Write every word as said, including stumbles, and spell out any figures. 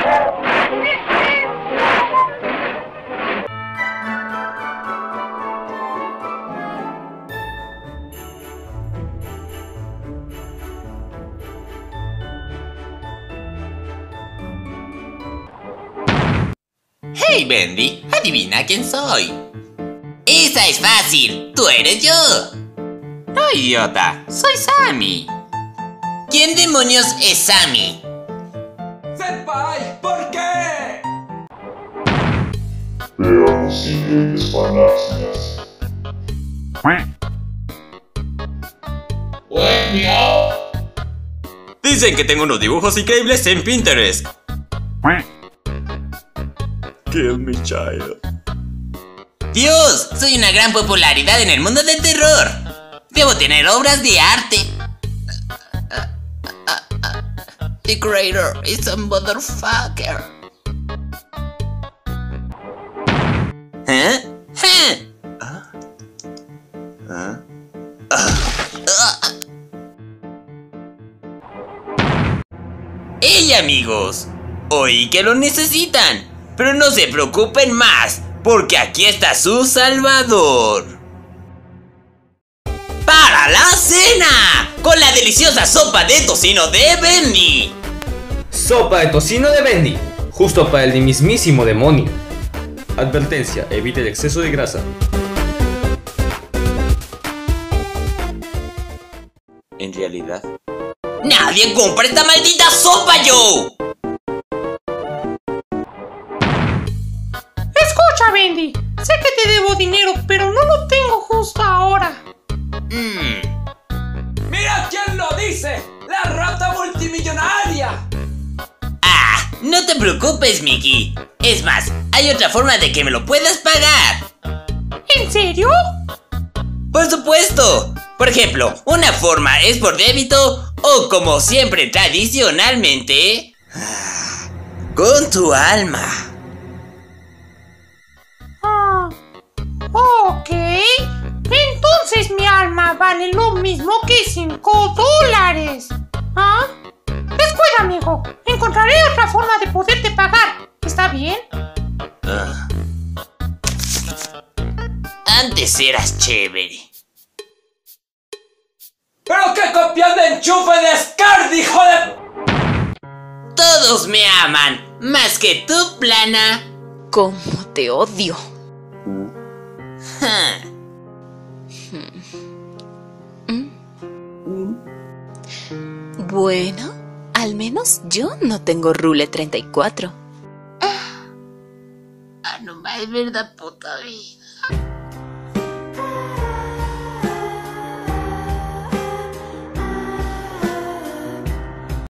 Hey Bendy, adivina quién soy. Esa es fácil, tú eres yo. No, idiota, soy Sammy. ¿Quién demonios es Sammy? ¡Senpai! ¿Por qué? Veamos siguientes falacias. Dicen que tengo unos dibujos increíbles en Pinterest. Kill me, child. Dios, soy una gran popularidad en el mundo del terror. Debo tener obras de arte. The creator is a motherfucker. ¿Eh? ¿Eh? ¿Ah? ¿Ah? ¿Ah? ¡Hey amigos! Oí que lo necesitan, pero no se preocupen más, porque aquí está su salvador. ¡Para la cena! Con la deliciosa sopa de tocino de Bendy. Sopa de tocino de Bendy, justo para el mismísimo demonio. Advertencia, evite el exceso de grasa. En realidad, ¡nadie compra esta maldita sopa, yo! Escucha, Bendy, sé que te debo dinero, pero no lo tengo justo ahora. Mmm. ¡Mira quién lo dice! ¡La rata multimillonaria! Ah, no te preocupes, Mickey. Es más, hay otra forma de que me lo puedas pagar. ¿En serio? Por supuesto. Por ejemplo, una forma es por débito o, como siempre tradicionalmente, con tu alma. Ah, ok. Entonces mi alma vale lo mismo que cinco dólares. ¿Ah? Descuida, amigo. Encontraré otra forma de poderte pagar. ¿Está bien? Ah. Antes eras chévere. ¡Pero qué copión de enchufe de Scard, hijo de... Todos me aman, más que tú, plana. ¿Cómo te odio? Huh. Bueno, al menos yo no tengo Rule treinta y cuatro. Ah, no más, verdad, puta vida.